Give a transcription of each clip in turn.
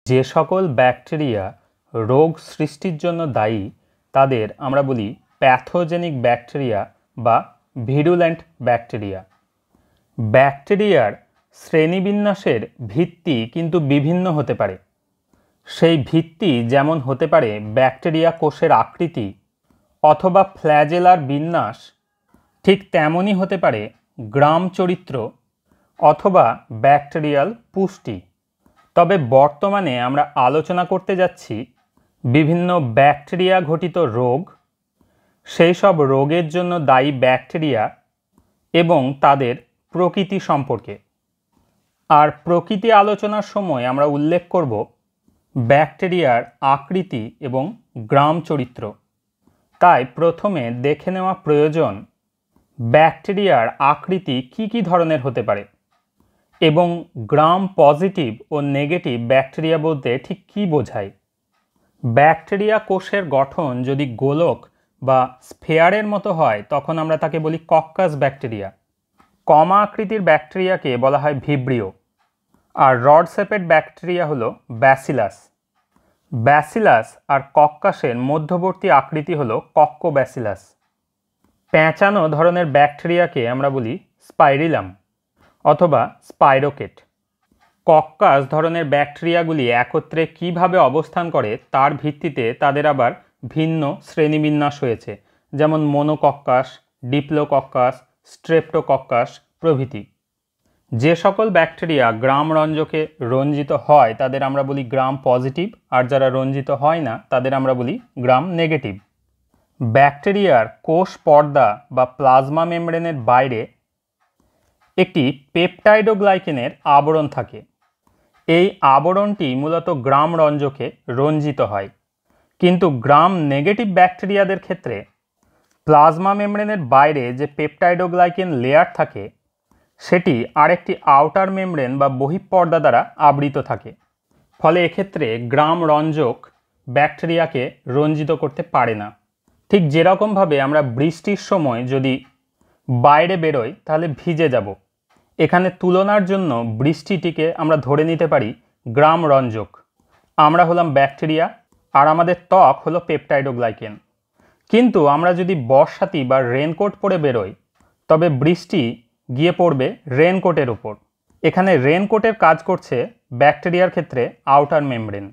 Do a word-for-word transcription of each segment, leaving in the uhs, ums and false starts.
যে সকল ব্যাকটেরিয়া রোগ সৃষ্টির জন্য দায়ী তাদের আমরা বলি প্যাথোজেনিক ব্যাকটেরিয়া বা ভিরুলেন্ট ব্যাকটেরিয়া। ব্যাকটেরিয়ার শ্রেণীবিন্যাসের ভিত্তি কিন্তু বিভিন্ন হতে পারে। সেই ভিত্তি যেমন হতে পারে ব্যাকটেরিয়া কোষের আকৃতি অথবা ফ্ল্যাজেলার বিন্যাস, ঠিক তেমনই হতে পারে গ্রাম চরিত্র অথবা ব্যাকটেরিয়াল পুষ্টি। তবে বর্তমানে আমরা আলোচনা করতে যাচ্ছি বিভিন্ন ব্যাকটেরিয়া ঘটিত রোগ, সেই সব রোগের জন্য দায়ী ব্যাকটেরিয়া এবং তাদের প্রকৃতি সম্পর্কে। আর প্রকৃতি আলোচনার সময় আমরা উল্লেখ করব ব্যাকটেরিয়ার আকৃতি এবং গ্রাম চরিত্র। তাই প্রথমে দেখে নেওয়া প্রয়োজন ব্যাকটেরিয়ার আকৃতি কি কি ধরনের হতে পারে এবং গ্রাম পজিটিভ ও নেগেটিভ ব্যাকটেরিয়া বলতে ঠিক কী বোঝায়। ব্যাকটেরিয়া কোষের গঠন যদি গোলক বা স্ফেয়ারের মতো হয় তখন আমরা তাকে বলি কক্কাস ব্যাকটেরিয়া। কমা আকৃতির ব্যাকটেরিয়াকে বলা হয় ভিব্রিও। আর রড শেপেড ব্যাকটেরিয়া হলো ব্যাসিলাস। ব্যাসিলাস আর কক্কাসের মধ্যবর্তী আকৃতি হলো কক্কোব্যাসিলাস। প্যাঁচানো ধরনের ব্যাকটেরিয়াকে আমরা বলি স্পাইরিলাম অথবা স্পাইরোকেট। কক্কাস ধরনের ব্যাকটেরিয়াগুলি একত্রে কিভাবে অবস্থান করে তার ভিত্তিতে তাদের আবার ভিন্ন শ্রেণীবিন্যাস হয়েছে, যেমন মোনোকক্কাস, ডিপ্লোকক্কাস, স্ট্রেপ্টোকক্কাস প্রভৃতি। যে সকল ব্যাকটেরিয়া গ্রাম রঞ্জকে রঞ্জিত হয় তাদের আমরা বলি গ্রাম পজিটিভ, আর যারা রঞ্জিত হয় না তাদের আমরা বলি গ্রাম নেগেটিভ। ব্যাকটেরিয়ার কোষ পর্দা বা প্লাজমা মেমব্রেনের বাইরে একটি পেপটাইডোগ্লাইকেনের আবরণ থাকে। এই আবরণটি মূলত গ্রাম রঞ্জকে রঞ্জিত হয়, কিন্তু গ্রাম নেগেটিভ ব্যাকটেরিয়াদের ক্ষেত্রে প্লাজমা মেমব্রেনের বাইরে যে পেপটাইডোগ্লাইকেন লেয়ার থাকে সেটি আরেকটি আউটার মেমব্রেন বা বহিঃপর্দা দ্বারা আবৃত থাকে। ফলে এক্ষেত্রে গ্রাম রঞ্জক ব্যাকটেরিয়াকে রঞ্জিত করতে পারে না। ঠিক যেরকমভাবে আমরা বৃষ্টির সময় যদি বাইরে বেরোই তাহলে ভিজে যাব, এখানে তুলনার জন্য বৃষ্টিটিকে আমরা ধরে নিতে পারি গ্রাম রঞ্জক। আমরা হলাম ব্যাকটেরিয়া আর আমাদের ত্বক হলো পেপটাইডোগ্লাইকেন। কিন্তু আমরা যদি বর্ষাতি বা রেনকোট পরে বেরোই তবে বৃষ্টি গিয়ে পড়বে রেনকোটের ওপর। এখানে রেনকোটের কাজ করছে ব্যাকটেরিয়ার ক্ষেত্রে আউটার মেমব্রেন।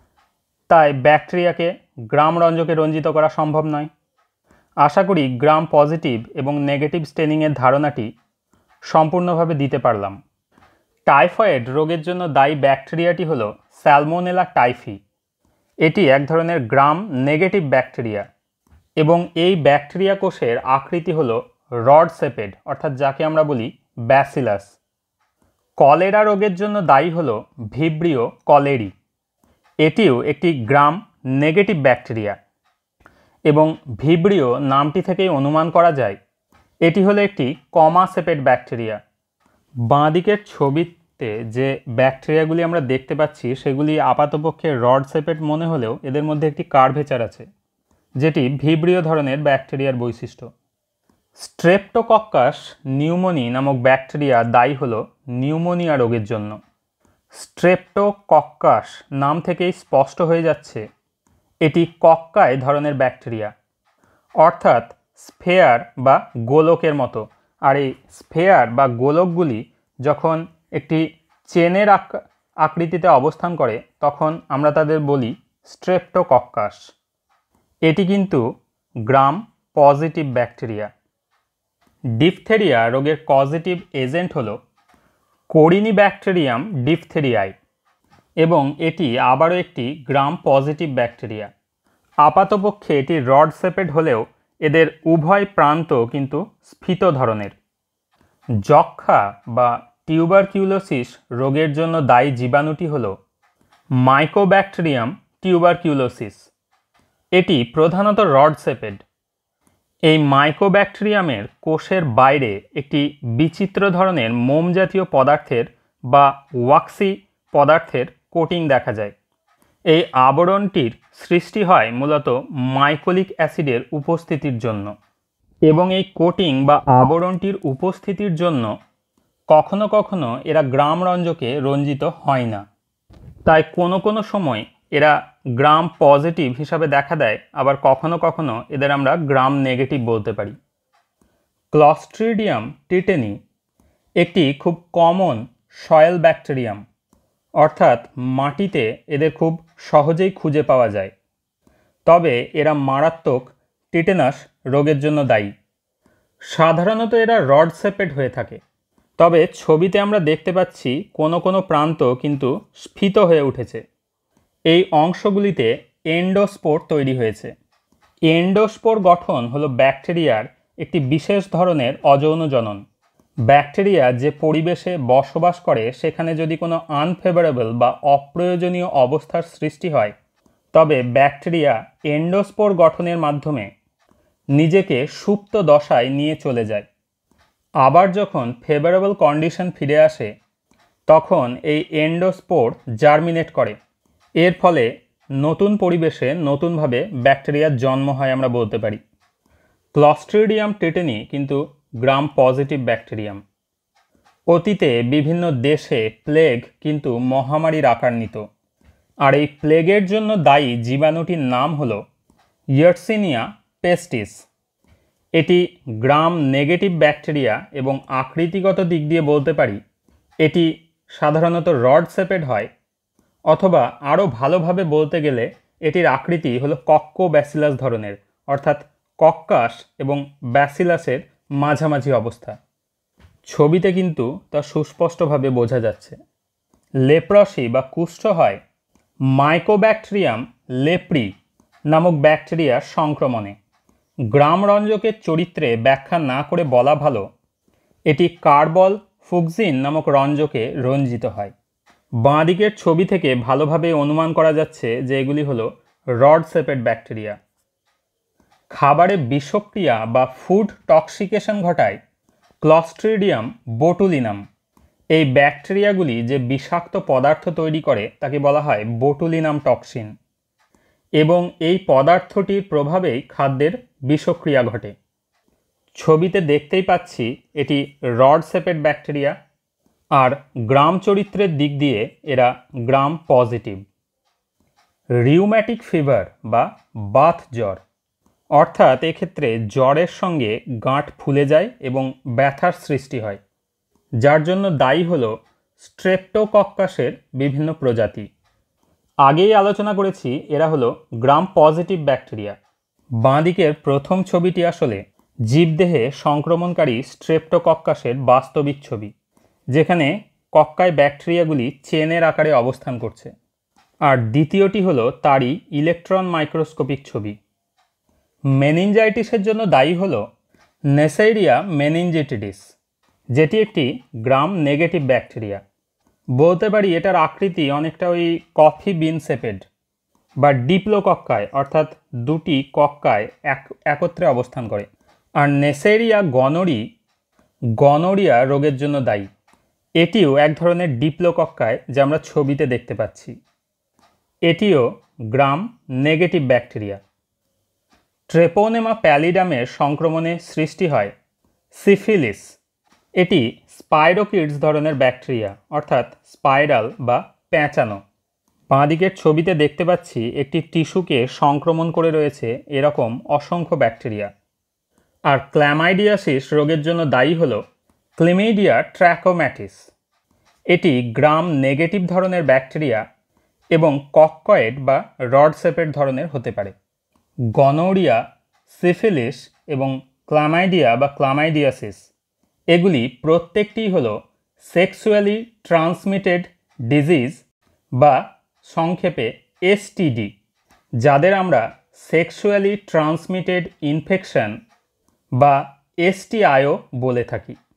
তাই ব্যাকটেরিয়াকে গ্রাম রঞ্জকে রঞ্জিত করা সম্ভব নয়। আশা করি গ্রাম পজিটিভ এবং নেগেটিভ স্টেনিংয়ের ধারণাটি সম্পূর্ণভাবে দিতে পারলাম। টাইফয়েড রোগের জন্য দায়ী ব্যাকটেরিয়াটি হলো স্যালমোনেলা টাইফি। এটি এক ধরনের গ্রাম নেগেটিভ ব্যাকটেরিয়া এবং এই ব্যাকটেরিয়া কোষের আকৃতি হলো রড শেপেড, অর্থাৎ যাকে আমরা বলি ব্যাসিলাস। কলেরা রোগের জন্য দায়ী হলো ভিব্রিও কলেরি। এটিও একটি গ্রাম নেগেটিভ ব্যাকটেরিয়া এবং ভিব্রিও নামটি থেকেই অনুমান করা যায় এটি হলো একটি কমা শেপেড ব্যাকটেরিয়া। বাঁ দিকের ছবিতে যে ব্যাকটেরিয়াগুলি আমরা দেখতে পাচ্ছি সেগুলি আপাতপক্ষে রড শেপেড মনে হলেও এদের মধ্যে একটি কার্ভেচার আছে, যেটি ভিব্রিও ধরনের ব্যাকটেরিয়ার বৈশিষ্ট্য। স্ট্রেপ্টোকক্কাস নিউমোনি নামক ব্যাকটেরিয়া দায়ী হল নিউমোনিয়া রোগের জন্য। স্ট্রেপ্টোকক্কাস নাম থেকেই স্পষ্ট হয়ে যাচ্ছে এটি কক্কায় ধরনের ব্যাকটেরিয়া, অর্থাৎ স্ফেয়ার বা গোলকের মতো। আর এই স্ফেয়ার বা গোলকগুলি যখন একটি চেনের আকৃতিতে অবস্থান করে তখন আমরা তাদের বলি স্ট্রেপ্টোকক্কাস। এটি কিন্তু গ্রাম পজিটিভ ব্যাকটেরিয়া। ডিপথেরিয়া রোগের কজেটিভ এজেন্ট হলো কোরিনিব্যাকটেরিয়াম ডিপথেরিয়াই এবং এটি আবারও একটি গ্রাম পজিটিভ ব্যাকটেরিয়া। আপাতপক্ষে এটি রড শেপেড হলেও এদের উভয় প্রান্ত কিন্তু স্ফীত ধরনের। যক্ষ্মা বা টিউবারকিউলোসিস রোগের জন্য দায়ী জীবাণুটি হল মাইকোব্যাকটেরিয়াম টিউবারকিউলোসিস। এটি প্রধানত রড শেপেড। এই মাইকোব্যাকটেরিয়ামের কোষের বাইরে একটি বিচিত্র ধরনের মোম জাতীয় পদার্থের বা ওয়াক্সি পদার্থের কোটিং দেখা যায়। এই আবরণটির সৃষ্টি হয় মূলত মাইকোলিক অ্যাসিডের উপস্থিতির জন্য এবং এই কোটিং বা আবরণটির উপস্থিতির জন্য কখনো কখনো এরা গ্রাম রঞ্জকে রঞ্জিত হয় না। তাই কোনো কোনো সময় এরা গ্রাম পজিটিভ হিসাবে দেখা দেয়, আবার কখনো কখনো এদের আমরা গ্রাম নেগেটিভ বলতে পারি। ক্লস্ট্রিডিয়াম টিটেনি একটি খুব কমন সয়েল ব্যাকটেরিয়াম, অর্থাৎ মাটিতে এদের খুব সহজেই খুঁজে পাওয়া যায়। তবে এরা মারাত্মক টিটেনাস রোগের জন্য দায়ী। সাধারণত এরা রড শেপেড হয়ে থাকে, তবে ছবিতে আমরা দেখতে পাচ্ছি কোনো কোনো প্রান্ত কিন্তু স্ফীত হয়ে উঠেছে। এই অংশগুলিতে এন্ডোস্পোর তৈরি হয়েছে। এন্ডোস্পোর গঠন হলো ব্যাকটেরিয়ার একটি বিশেষ ধরনের অযৌন জনন। ব্যাকটেরিয়া যে পরিবেশে বসবাস করে সেখানে যদি কোনো আনফেভারেবল বা অপ্রয়োজনীয় অবস্থার সৃষ্টি হয়, তবে ব্যাকটেরিয়া এন্ডোস্পোর গঠনের মাধ্যমে নিজেকে সুপ্ত দশায় নিয়ে চলে যায়। আবার যখন ফেভারেবল কন্ডিশন ফিরে আসে, তখন এই এন্ডোস্পোর জার্মিনেট করে। এর ফলে নতুন পরিবেশে নতুনভাবে ব্যাকটেরিয়ার জন্ম হয় আমরা বলতে পারি। ক্লস্ট্রিডিয়াম টিটেনি কিন্তু গ্রাম পজিটিভ ব্যাকটেরিয়াম। অতীতে বিভিন্ন দেশে প্লেগ কিন্তু মহামারীর আকার নিত, আর এই প্লেগের জন্য দায়ী জীবাণুটির নাম হল ইয়ারসিনিয়া পেস্টিস। এটি গ্রাম নেগেটিভ ব্যাকটেরিয়া এবং আকৃতিগত দিক দিয়ে বলতে পারি এটি সাধারণত রড শেপেড হয়, অথবা আরও ভালোভাবে বলতে গেলে এটির আকৃতি হলো কক্কো ব্যাসিলাস ধরনের, অর্থাৎ কক্কাস এবং ব্যাসিলাসের মাঝামাঝি অবস্থা। ছবিতে কিন্তু তা সুস্পষ্টভাবে বোঝা যাচ্ছে। লেপ্রসি বা কুষ্ঠ হয় মাইকোব্যাকটেরিয়াম লেপ্রি নামক ব্যাকটেরিয়ার সংক্রমণে। গ্রাম রঞ্জকের চরিত্রে ব্যাখ্যা না করে বলা ভালো, এটি কার্বল ফুকজিন নামক রঞ্জকে রঞ্জিত হয়। বাঁ দিকের ছবি থেকে ভালোভাবে অনুমান করা যাচ্ছে যে এগুলি হলো রড শেপেড ব্যাকটেরিয়া। খাবারে বিষক্রিয়া বা ফুড টক্সিকেশন ঘটায় ক্লস্ট্রিডিয়াম বোটুলিনাম। এই ব্যাকটেরিয়াগুলি যে বিষাক্ত পদার্থ তৈরি করে তাকে বলা হয় বোটুলিনাম টক্সিন, এবং এই পদার্থটির প্রভাবেই খাদ্যের বিষক্রিয়া ঘটে। ছবিতে দেখতেই পাচ্ছি এটি রড শেপেড ব্যাকটেরিয়া, আর গ্রাম চরিত্রের দিক দিয়ে এরা গ্রাম পজিটিভ। রিউম্যাটিক ফিভার বা বাত জ্বর, অর্থাৎ এক্ষেত্রে জ্বরের সঙ্গে গাঁট ফুলে যায় এবং ব্যথার সৃষ্টি হয়, যার জন্য দায়ী হল স্ট্রেপ্টোকক্কাসের বিভিন্ন প্রজাতি। আগেই আলোচনা করেছি এরা হলো গ্রাম পজিটিভ ব্যাকটেরিয়া। বাঁ দিকের প্রথম ছবিটি আসলে জীবদেহে সংক্রমণকারী স্ট্রেপ্টোকক্কাসের বাস্তবিক ছবি, যেখানে কক্কায় ব্যাকটেরিয়াগুলি চেনের আকারে অবস্থান করছে, আর দ্বিতীয়টি হলো তারই ইলেকট্রন মাইক্রোস্কোপিক ছবি। মেনিনজাইটিসের জন্য দায়ী হল নেসেরিয়া মেনিনজিটিডিস, যেটি একটি গ্রাম নেগেটিভ ব্যাকটেরিয়া। বলতে পারি এটার আকৃতি অনেকটা ওই কফি বিন শেপেড বা ডিপ্লোকক্কায়, অর্থাৎ দুটি কক্কায় এক একত্রে অবস্থান করে। আর নেসেরিয়া গনোরি গনোরিয়া রোগের জন্য দায়ী। এটিও এক ধরনের ডিপ্লোকক্কায়, যা আমরা ছবিতে দেখতে পাচ্ছি। এটিও গ্রাম নেগেটিভ ব্যাকটেরিয়া। ট্রেপোনেমা প্যালিডামের সংক্রমণে সৃষ্টি হয় সিফিলিস। এটি স্পাইরোকিডস ধরনের ব্যাকটেরিয়া, অর্থাৎ স্পাইরাল বা প্যাঁচানো। বাঁ দিকের ছবিতে দেখতে পাচ্ছি একটি টিস্যুকে সংক্রমণ করে রয়েছে এরকম অসংখ্য ব্যাকটেরিয়া। আর ক্ল্যামাইডিয়াসিস রোগের জন্য দায়ী হল ক্লেমাইডিয়া ট্র্যাকোম্যাটিস। এটি গ্রাম নেগেটিভ ধরনের ব্যাকটেরিয়া এবং কক্কয়েড বা রড শেপের ধরনের হতে পারে। গনোরিয়া, সিফিলিস এবং ক্লামাইডিয়া বা ক্লামাইডিয়াসিস এগুলি প্রত্যেকটিই হলো সেক্সুয়ালি ট্রান্সমিটেড ডিজিজ বা সংক্ষেপে এসটিডি, যাদের আমরা সেক্সুয়ালি ট্রান্সমিটেড ইনফেকশন বা এসটিআইও বলে থাকি।